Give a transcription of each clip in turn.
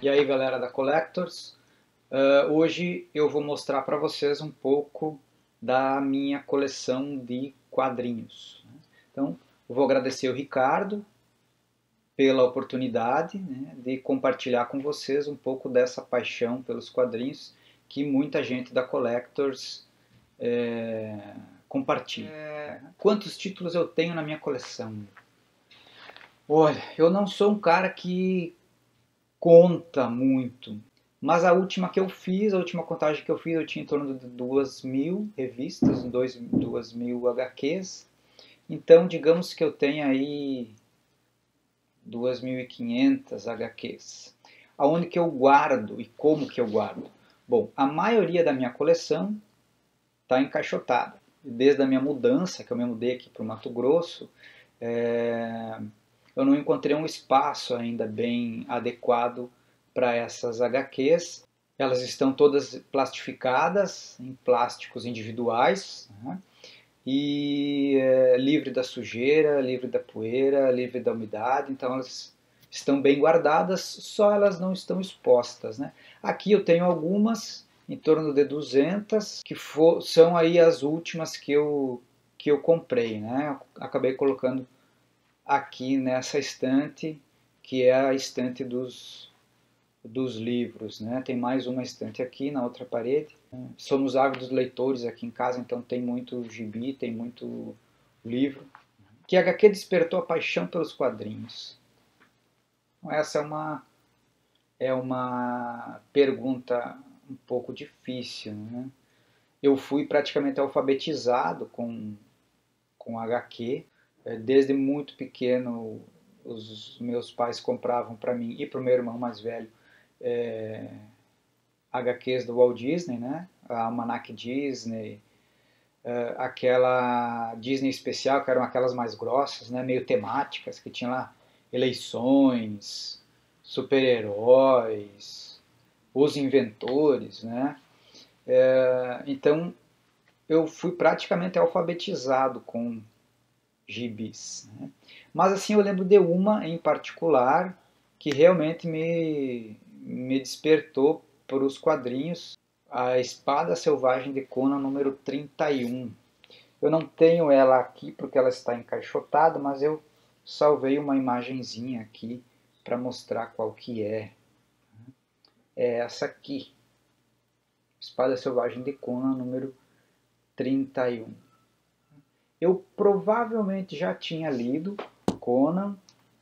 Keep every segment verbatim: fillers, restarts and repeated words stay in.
E aí, galera da Collectors, uh, hoje eu vou mostrar para vocês um pouco da minha coleção de quadrinhos. Então, eu vou agradecer o Ricardo pela oportunidade, né, de compartilhar com vocês um pouco dessa paixão pelos quadrinhos que muita gente da Collectors é, compartilha. É, quantos títulos eu tenho na minha coleção? Olha, eu não sou um cara que conta muito, mas a última que eu fiz, a última contagem que eu fiz, eu tinha em torno de duas mil revistas, duas mil H Qs, então digamos que eu tenho aí duas mil e quinhentas H Qs. Aonde que eu guardo e como que eu guardo? Bom, a maioria da minha coleção está encaixotada. Desde a minha mudança, que eu me mudei aqui para o Mato Grosso, é... eu não encontrei um espaço ainda bem adequado para essas H Qs. Elas estão todas plastificadas, em plásticos individuais, né? E é, livre da sujeira, livre da poeira, livre da umidade, então elas estão bem guardadas, só elas não estão expostas, né? Aqui eu tenho algumas, em torno de duzentas, que for, são aí as últimas que eu, que eu comprei, né? Eu acabei colocando aqui nessa estante, que é a estante dos, dos livros, né? Tem mais uma estante aqui na outra parede. Somos ávidos leitores aqui em casa, então tem muito gibi, tem muito livro. Que H Q despertou a paixão pelos quadrinhos? Essa é uma, é uma pergunta um pouco difícil, né? Eu fui praticamente alfabetizado com, com H Q. Desde muito pequeno, os meus pais compravam para mim e para o meu irmão mais velho é, H Qs do Walt Disney, né? A Almanac Disney, é, aquela Disney especial, que eram aquelas mais grossas, né? Meio temáticas, que tinha lá eleições, super-heróis, os inventores, né? É, então, eu fui praticamente alfabetizado com gibis, né? Mas assim, eu lembro de uma em particular que realmente me, me despertou para os quadrinhos, a Espada Selvagem de Conan número trinta e um. Eu não tenho ela aqui porque ela está encaixotada, mas eu salvei uma imagenzinha aqui para mostrar qual que é. É essa aqui, Espada Selvagem de Conan número trinta e um. Eu provavelmente já tinha lido Conan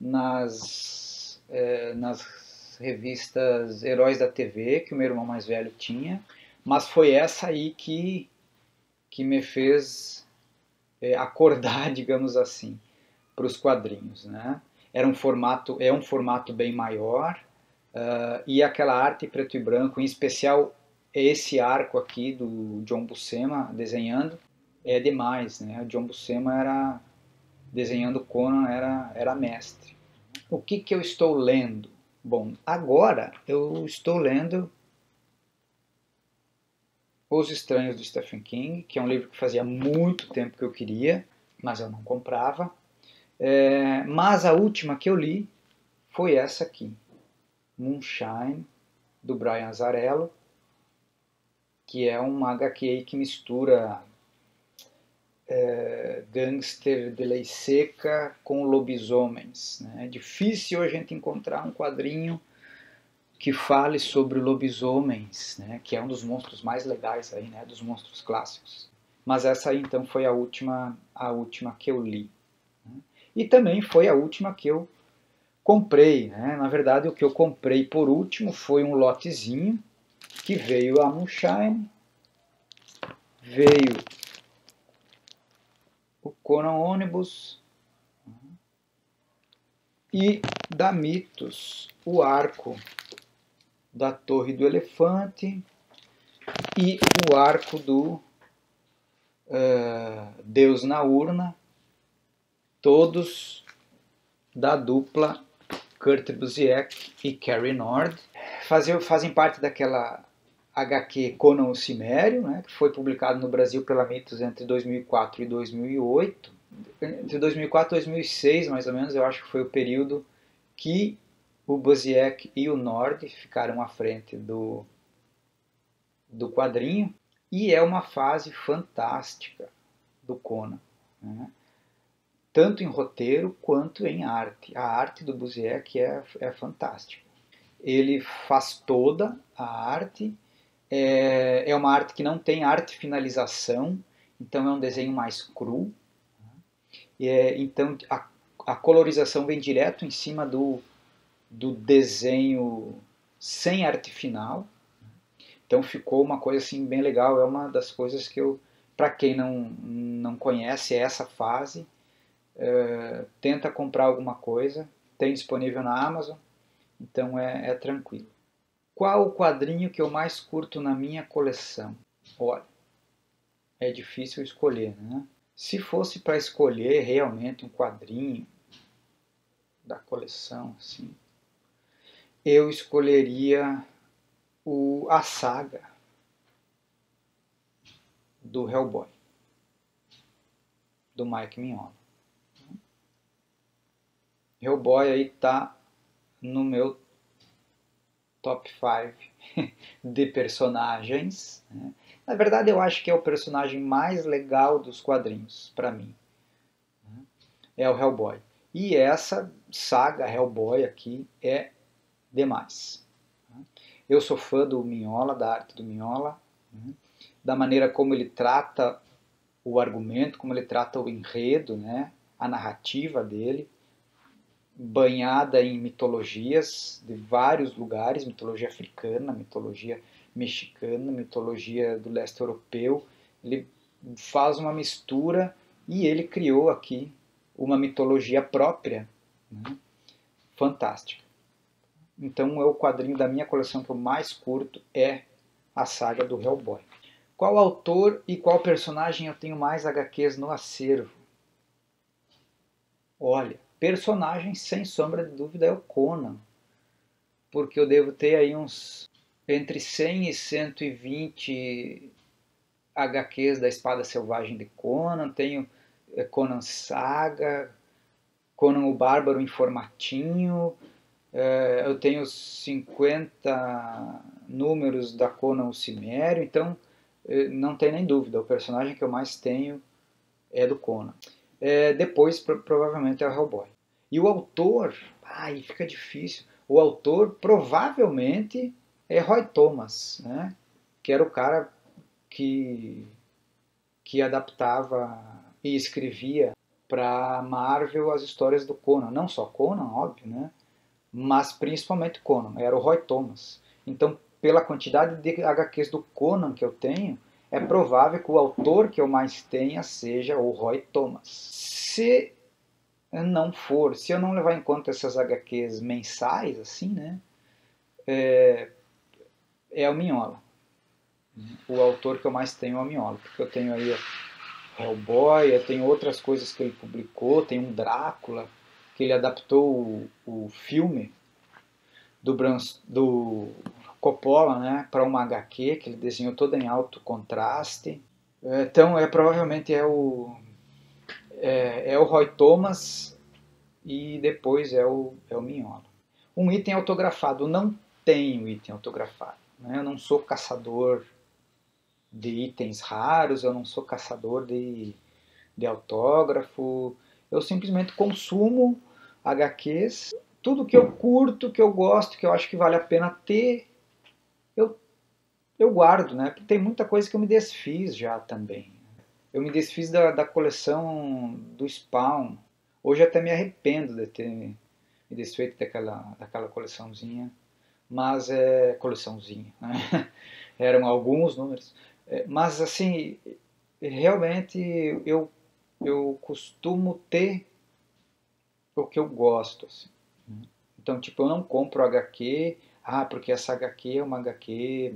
nas, é, nas revistas Heróis da T V, que o meu irmão mais velho tinha, mas foi essa aí que, que me fez é, acordar, digamos assim, para os quadrinhos, né? Era um formato, é um formato bem maior, uh, e aquela arte preto e branco, em especial esse arco aqui do John Buscema desenhando, é demais, né? O John Buscema era, desenhando Conan, era, era mestre. O que que eu estou lendo? Bom, agora eu estou lendo Os Estranhos do Stephen King, que é um livro que fazia muito tempo que eu queria, mas eu não comprava. É, mas a última que eu li foi essa aqui, Moonshine, do Brian Azzarello, que é uma H Q que mistura é, gangster de lei seca com lobisomens, né? É difícil a gente encontrar um quadrinho que fale sobre lobisomens, né? Que é um dos monstros mais legais aí, né? Dos monstros clássicos. Mas essa aí então foi a última, a última que eu li, né? E também foi a última que eu comprei, né? Na verdade, o que eu comprei por último foi um lotezinho que veio a Moonshine, veio o Conan Ônibus e da Mitos, o arco da Torre do Elefante e o arco do uh, Deus na Urna, todos da dupla Kurt Busiek e Cary Nord. Fazem, fazem parte daquela H Q Conan o Cimério, né, que foi publicado no Brasil pela Mitos entre dois mil e quatro e dois mil e oito. Entre dois mil e quatro e dois mil e seis, mais ou menos, eu acho que foi o período que o Busiek e o Nord ficaram à frente do, do quadrinho, e é uma fase fantástica do Conan, né? Tanto em roteiro quanto em arte. A arte do Busiek é, é fantástica. Ele faz toda a arte, é, é uma arte que não tem arte finalização, então é um desenho mais cru. É, então a, a colorização vem direto em cima do, do desenho sem arte final. Então ficou uma coisa assim bem legal. É uma das coisas que eu, para quem não, não conhece essa fase, é, tenta comprar alguma coisa, tem disponível na Amazon, então é, é tranquilo. Qual o quadrinho que eu mais curto na minha coleção? Olha, é difícil escolher, né? Se fosse para escolher realmente um quadrinho da coleção, assim, eu escolheria o, a saga do Hellboy, do Mike Mignola. Hellboy aí tá no meu top cinco de personagens, né? Na verdade, eu acho que é o personagem mais legal dos quadrinhos, para mim. É o Hellboy. E essa saga Hellboy aqui é demais. Eu sou fã do Mignola, da arte do Mignola, da maneira como ele trata o argumento, como ele trata o enredo, né? A narrativa dele, banhada em mitologias de vários lugares, mitologia africana, mitologia mexicana, mitologia do leste europeu. Ele faz uma mistura e ele criou aqui uma mitologia própria, né? Fantástica. Então é o quadrinho da minha coleção que eu mais curto, é a saga do Hellboy. Qual autor e qual personagem eu tenho mais agá quês no acervo? Olha, personagem sem sombra de dúvida é o Conan, porque eu devo ter aí uns entre cem e cento e vinte agá quês da Espada Selvagem de Conan. Tenho Conan Saga, Conan o Bárbaro em formatinho, eu tenho cinquenta números da Conan o Cimério, então não tem nem dúvida, o personagem que eu mais tenho é do Conan. É, depois provavelmente é o Hellboy. E o autor, aí fica difícil, o autor provavelmente é Roy Thomas, né? Que era o cara que, que adaptava e escrevia para Marvel as histórias do Conan, não só Conan, óbvio, né? Mas principalmente Conan, era o Roy Thomas. Então, pela quantidade de agá quês do Conan que eu tenho, é provável que o autor que eu mais tenha seja o Roy Thomas. Se não for, se eu não levar em conta essas agá quês mensais, assim, né, é, é o Mignola. O autor que eu mais tenho é o Mignola, porque eu tenho aí Hellboy, eu tenho outras coisas que ele publicou, tem um Drácula, que ele adaptou o, o filme do, Brans, do Coppola, né, para uma agá quê que ele desenhou toda em alto contraste. Então, é, provavelmente é o, é, é o Roy Thomas e depois é o, é o Mignola. Um item autografado. Não tenho item autografado, né? Eu não sou caçador de itens raros, eu não sou caçador de, de autógrafo. Eu simplesmente consumo agá quês. Tudo que eu curto, que eu gosto, que eu acho que vale a pena ter, eu, eu guardo, né? Porque tem muita coisa que eu me desfiz já também. Eu me desfiz da, da coleção do Spawn. Hoje até me arrependo de ter me desfeito daquela, daquela coleçãozinha. Mas é coleçãozinha, né? Eram alguns números. Mas assim, realmente eu, eu costumo ter o que eu gosto, assim. Então, tipo, eu não compro agá quê, ah, porque essa agá quê é uma agá quê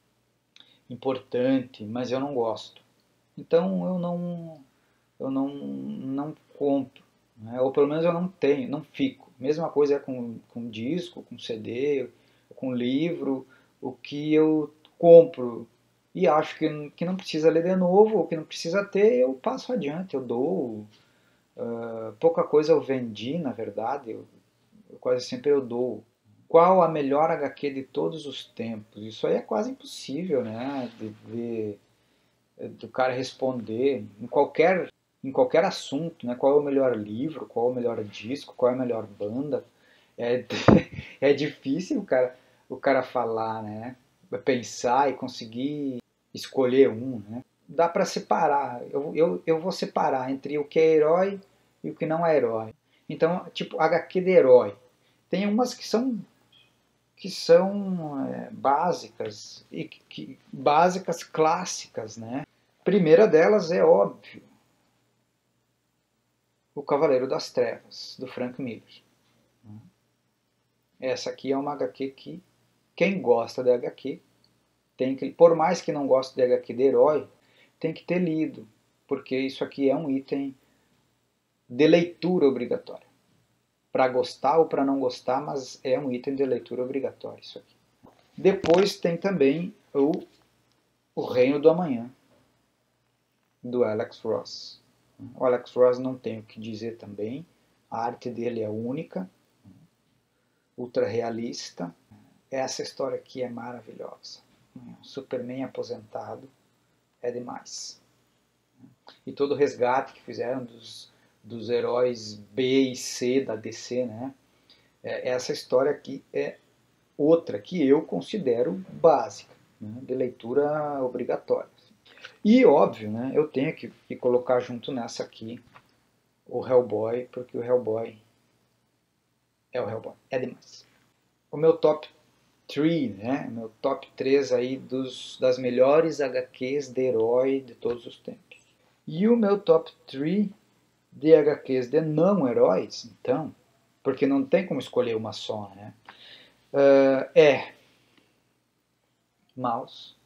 importante, mas eu não gosto. Então, eu não, eu não, não compro, né? Ou pelo menos eu não tenho, não fico. Mesma coisa é com, com disco, com cê dê, com livro, o que eu compro e acho que, que não precisa ler de novo, ou que não precisa ter, eu passo adiante, eu dou. Uh, pouca coisa eu vendi, na verdade, eu, eu quase sempre eu dou. qual a melhor H Q de todos os tempos? Isso aí é quase impossível, né? De, de, do cara responder em qualquer, em qualquer assunto, né? Qual é o melhor livro, qual é o melhor disco, qual é a melhor banda. É, é difícil o cara, o cara falar, né? Pensar e conseguir escolher um, né? Dá para separar. Eu, eu, eu vou separar entre o que é herói e o que não é herói. Então, tipo, H Q de herói. Tem umas que são que são é, básicas e que, que, básicas clássicas, né? A primeira delas é óbvio, O Cavaleiro das Trevas, do Frank Miller. Essa aqui é uma H Q que quem gosta de H Q tem que, por mais que não goste de H Q de herói, tem que ter lido, porque isso aqui é um item de leitura obrigatória. Para gostar ou para não gostar, mas é um item de leitura obrigatória isso aqui. Depois tem também o, o Reino do Amanhã, do Alex Ross. O Alex Ross não tem o que dizer também, a arte dele é única, ultra realista. Essa história aqui é maravilhosa. O Superman aposentado é demais. E todo o resgate que fizeram dos, dos heróis B e C da D C, né? Essa história aqui é outra que eu considero básica, né? De leitura obrigatória. E óbvio, né? Eu tenho que, que colocar junto nessa aqui o Hellboy, porque o Hellboy é o Hellboy, é demais. O meu top três, né? Meu top três aí dos, das melhores H Qs de herói de todos os tempos. E o meu top três de H Qs de não heróis, então, porque não tem como escolher uma só, né? Uh, é Maus,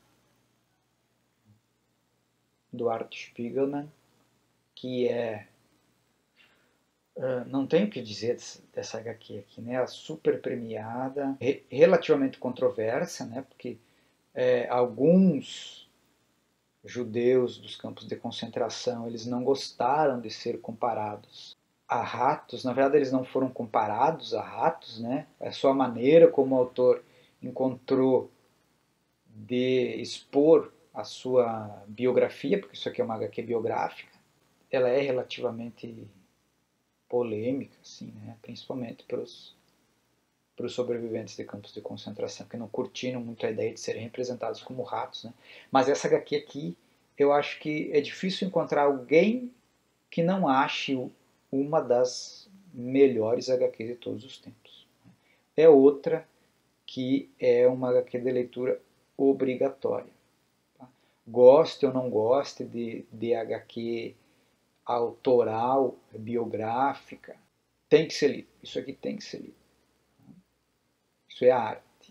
do Art Spiegelman, que é Uh, não tenho o que dizer dessa, dessa H Q aqui, né? Ela super premiada, re, relativamente controversa, né? Porque é, alguns judeus dos campos de concentração eles não gostaram de ser comparados a ratos. Na verdade, eles não foram comparados a ratos, né? É só a maneira como o autor encontrou de expor a sua biografia, porque isso aqui é uma H Q biográfica. Ela é relativamente polêmica, assim, né? Principalmente para os para os sobreviventes de campos de concentração, que não curtiram muito a ideia de serem representados como ratos, né? Mas essa H Q aqui, eu acho que é difícil encontrar alguém que não ache uma das melhores H Qs de todos os tempos. É outra que é uma H Q de leitura obrigatória. Tá? Goste ou não goste de, de H Q autoral, biográfica, tem que ser lido. Isso aqui tem que ser lido. Isso é a arte.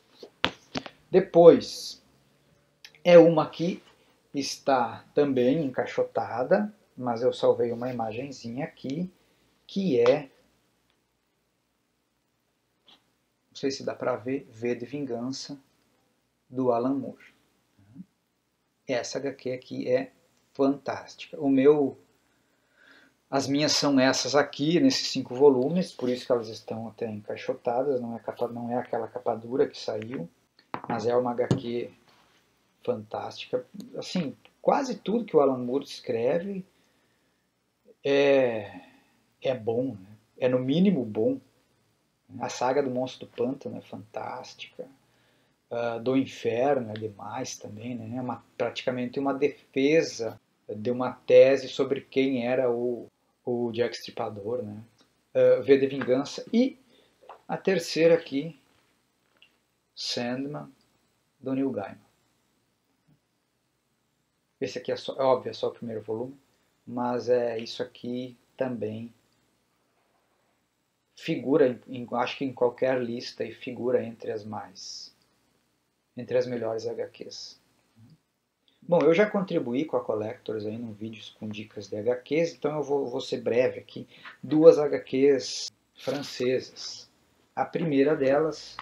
Depois, é uma que está também encaixotada, mas eu salvei uma imagenzinha aqui, que é, não sei se dá para ver, V de Vingança, do Alan Moore. Essa H Q aqui é fantástica. O meu As minhas são essas aqui, nesses cinco volumes, por isso que elas estão até encaixotadas, não é, capa, não é aquela capa dura que saiu, mas é uma H Q fantástica. Assim, quase tudo que o Alan Moore escreve é, é bom, né? É no mínimo bom. A saga do Monstro do Pântano é fantástica, uh, do Inferno é demais também, né? É uma, praticamente uma defesa de uma tese sobre quem era o o Jack Stripador, né? Uh, V de Vingança. E a terceira aqui, Sandman, do Neil Gaiman. Esse aqui é, só, é óbvio, é só o primeiro volume, mas é isso aqui também figura, em, acho que em qualquer lista, e figura entre as mais, entre as melhores H Qs. Bom, eu já contribuí com a Collectors aí num vídeo com dicas de H Qs, então eu vou, vou ser breve aqui. Duas H Qs francesas. A primeira delas,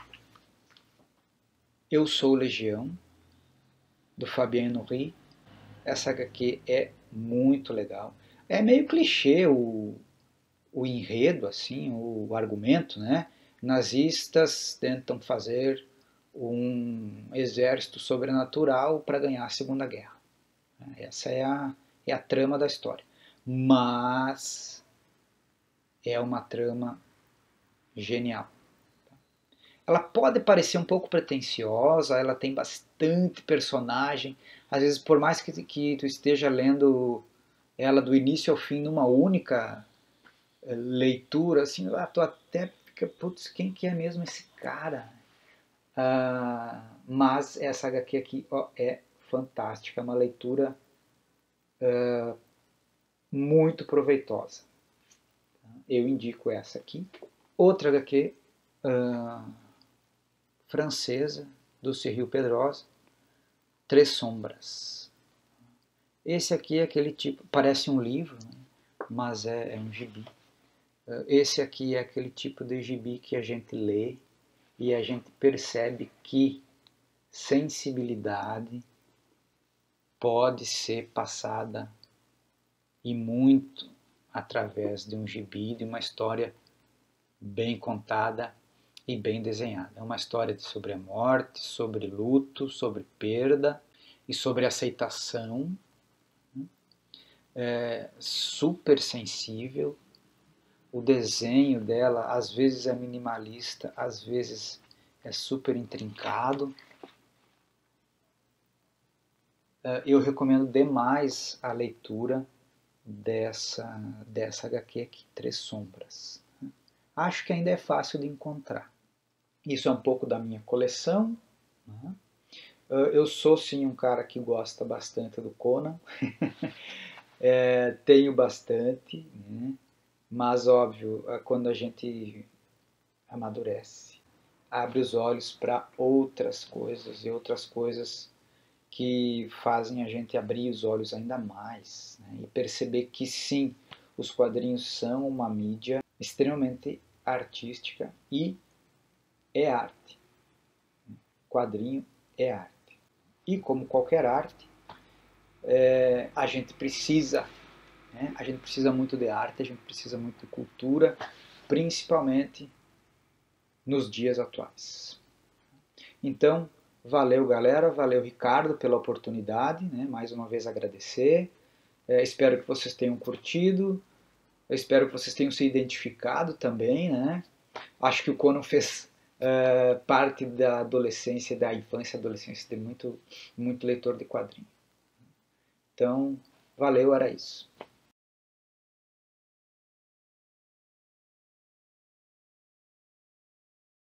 Eu Sou Legião, do Fabien Nourri. Essa H Q é muito legal. É meio clichê o, o enredo, assim, o argumento, né? nazistas tentam fazer um exército sobrenatural para ganhar a Segunda Guerra. Essa é a, é a trama da história. Mas é uma trama genial. Ela pode parecer um pouco pretensiosa, ela tem bastante personagem. Às vezes, por mais que, que tu esteja lendo ela do início ao fim numa única leitura, assim, ah, tu até fica, putz, quem que é mesmo esse cara? Ah, mas essa agá quê aqui ó, é fantástica, é uma leitura uh, muito proveitosa. Eu indico essa aqui. Outra agá quê uh, francesa, do Cyril Pedrosa, Três Sombras. Esse aqui é aquele tipo, parece um livro, né? Mas é, é um gibi. Esse aqui é aquele tipo de gibi que a gente lê e a gente percebe que sensibilidade pode ser passada e muito através de um gibi, de uma história bem contada e bem desenhada. É uma história sobre a morte, sobre luto, sobre perda e sobre aceitação. É super sensível. O desenho dela às vezes é minimalista, às vezes é super intrincado. Eu recomendo demais a leitura dessa, dessa agá quê aqui, Três Sombras. Acho que ainda é fácil de encontrar. Isso é um pouco da minha coleção. Eu sou sim um cara que gosta bastante do Conan. É, tenho bastante, né? Mas óbvio, quando a gente amadurece, abre os olhos para outras coisas e outras coisas que fazem a gente abrir os olhos ainda mais, né? E perceber que sim, os quadrinhos são uma mídia extremamente artística e é arte. Quadrinho é arte. E como qualquer arte, é, a gente precisa, né? A gente precisa muito de arte, a gente precisa muito de cultura, principalmente nos dias atuais. Então, valeu galera, valeu Ricardo pela oportunidade, né? Mais uma vez agradecer. É, espero que vocês tenham curtido, eu espero que vocês tenham se identificado também, né? Acho que o Conan fez é, parte da adolescência, da infância e adolescência de muito, muito leitor de quadrinhos. Então, valeu, era isso.